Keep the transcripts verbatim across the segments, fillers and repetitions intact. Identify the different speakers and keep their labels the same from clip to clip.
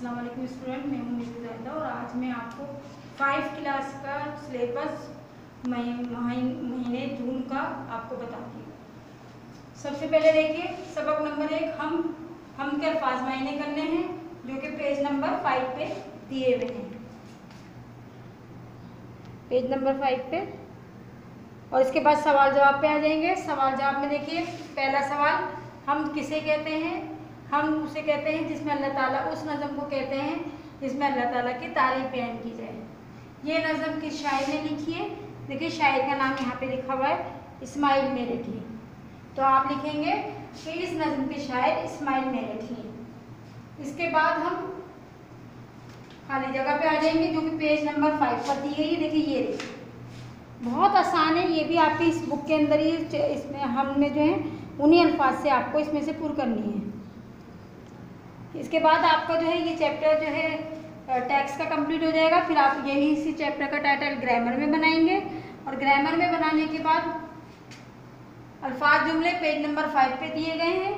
Speaker 1: अस्सलाम वालेकुम स्टूडेंट, मैं हूं मिसेस ज़ाहिदा और आज मैं आपको फाइव क्लास का सिलेबस महीने जून का आपको बताती हूँ। सबसे पहले देखिए सबक नंबर एक हम हम के अल्फाज मायने करने हैं जो कि पेज नंबर फाइव पे दिए हुए हैं, पेज नंबर फाइव पे। और इसके बाद सवाल जवाब पे आ जाएंगे। सवाल जवाब में देखिए पहला सवाल, हम किसे कहते हैं? हम उसे कहते हैं जिसमें अल्लाह ताला, उस नज़म को कहते हैं जिसमें अल्लाह ताला की तारीफ बयान की जाए। ये नज़म किस शायर ने लिखी है? देखिए शायर का नाम यहाँ पे लिखा हुआ है इस्माइल मेरठी। तो आप लिखेंगे कि इस नज़म के शायर इस्माइल मेरठी हैं। इसके बाद हम खाली जगह पे आ जाएंगे जो कि पेज नंबर फाइव पर दी गई है। देखिए ये देखिए बहुत आसान है, ये भी आपकी इस बुक के अंदर ही, इसमें हमने जो है उन्हीं अल्फाज से आपको इसमें से पूरी करनी है। इसके बाद आपका जो है ये चैप्टर जो है टैक्स का कंप्लीट हो जाएगा। फिर आप यही इसी चैप्टर का टाइटल ग्रामर में बनाएंगे और ग्रामर में बनाने के बाद अल्फाज जुमले पेज नंबर फाइव पे दिए गए हैं।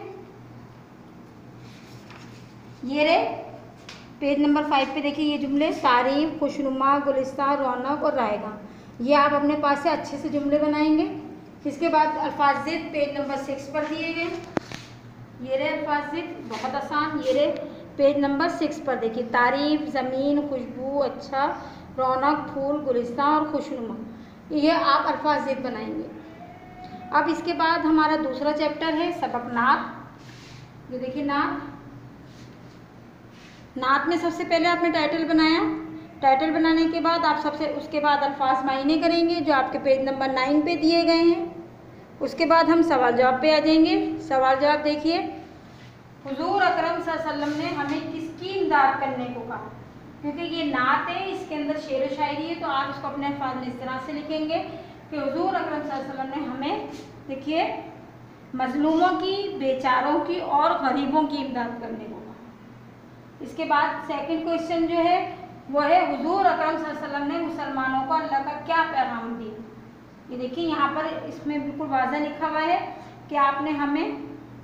Speaker 1: ये रे पेज नंबर फाइव पे देखिए ये जुमले तारीफ, खुशनुमा, गुलिस्तान, रौनक और रायगा, ये आप अपने पास से अच्छे से जुमले बनाएंगे। इसके बाद अल्फाज ज़िद पेज नंबर सिक्स पर दिए गए, ये रे अल्फाज ज़िद बहुत आसान। ये रे पेज नंबर सिक्स पर देखिए तारीफ, ज़मीन, खुशबू, अच्छा, रौनक, फूल, गुलिस्तान और खुशनुमा, ये आप अल्फाज ज़िद बनाएंगे। अब इसके बाद हमारा दूसरा चैप्टर है सबक नात। ये देखिए नात, नात में सबसे पहले आपने टाइटल बनाया। टाइटल बनाने के बाद आप सबसे उसके बाद अल्फाज मायने करेंगे जो आपके पेज नंबर नाइन पे दिए गए हैं। उसके बाद हम सवाल जवाब पे आ जाएंगे। सवाल जवाब देखिए, हुजूर अकरम सल्लल्लाहु अलैहि वसल्लम ने हमें किसकी इमदाद करने को कहा? क्योंकि ये नात है, इसके अंदर शेर व शायरी है, तो आप इसको अपने अल्फाज में इस तरह से लिखेंगे कि हुजूर अकरम सल्लल्लाहु अलैहि वसल्लम ने हमें, देखिए, मजलूमों की, बेचारों की और गरीबों की इमदाद करने को कहा। इसके बाद सेकेंड क्वेश्चन जो है वो है हुजूर अकरम सल्लल्लाहु अलैहि वसल्लम ने मुसलमानों को अल्लाह का क्या पैगाम दिया? ये देखिए यहाँ पर इसमें बिल्कुल वाज़ह लिखा हुआ है कि आपने हमें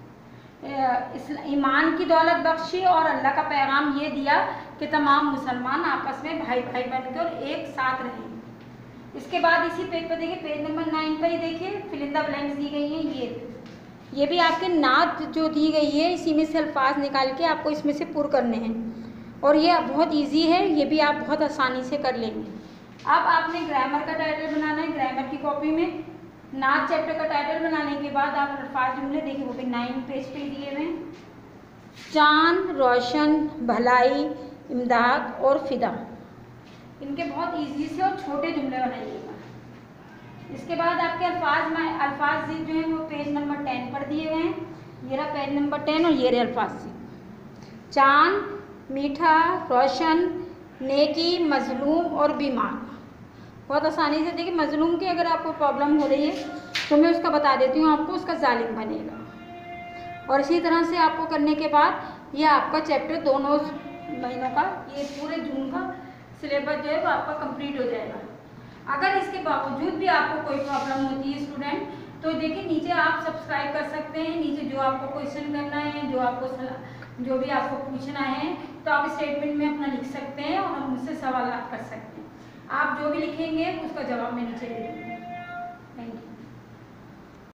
Speaker 1: ईमान की दौलत बख्शी और अल्लाह का पैगाम ये दिया कि तमाम मुसलमान आपस में भाई भाई बनकर एक साथ रहें। इसके बाद इसी पेज पर देखिए पेज नंबर नाइन पर ही देखिए फिलिंदा ब्लैंक्स दी गई हैं। ये ये भी आपके नात जो दी गई है इसी में से अल्फाज निकाल के आपको इसमें से पूर करने हैं और ये बहुत ईजी है, ये भी आप बहुत आसानी से कर लेंगे। अब आपने ग्रामर का टाइटल बनाना है। ग्रामर की कॉपी में नात चैप्टर का टाइटल बनाने के बाद आप अल्फाज जुमले देखिए वो भी नाइन पेज पे दिए हुए हैं। चांद, रोशन, भलाई, इमदाद और फिदा, इनके बहुत इजी से और छोटे जुमले बनाइएगा। इसके बाद आपके अल्फाज में अल्फाज ज़िद जो है वो पेज नंबर टेन पर दिए हुए हैं। ये रहा पेज नंबर टेन और ये रहे अल्फाज ज़िद। चांद, मीठा, रोशन, नेकी, मजलूम और बीमार, बहुत आसानी से देखिए मजलूम की अगर आपको प्रॉब्लम हो रही है तो मैं उसका बता देती हूँ आपको, उसका जालिम बनेगा। और इसी तरह से आपको करने के बाद ये आपका चैप्टर दोनों महीनों का, ये पूरे जून का सिलेबस जो है वो आपका कंप्लीट हो जाएगा। अगर इसके बावजूद भी आपको कोई प्रॉब्लम होती है स्टूडेंट, तो देखिए नीचे आप सब्सक्राइब कर सकते हैं। नीचे जो आपको क्वेश्चन करना है, जो आपको जो भी आपको पूछना है, तो आप स्टेटमेंट में अपना लिख सकते हैं और हम मुझसे सवाल कर सकते हैं। आप जो भी लिखेंगे उसका जवाब मैं नीचे दे दूँगी।